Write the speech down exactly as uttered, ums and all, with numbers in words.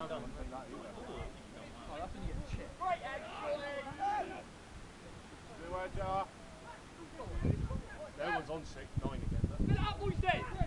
I don't think that either. Oh, that's when you get chipped. Right, Ed, surely. Good work, Jar. No one's on six, nine again. Fill it up, boys, then.